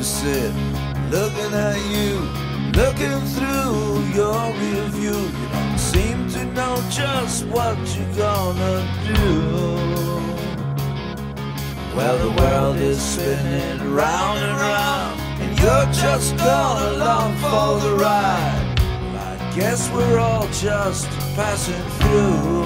sit, looking at you, looking through your review. You don't seem to know just what you're gonna do. Well, the world is spinning round and round, and you're just going along for the ride. Well, I guess we're all just passing through.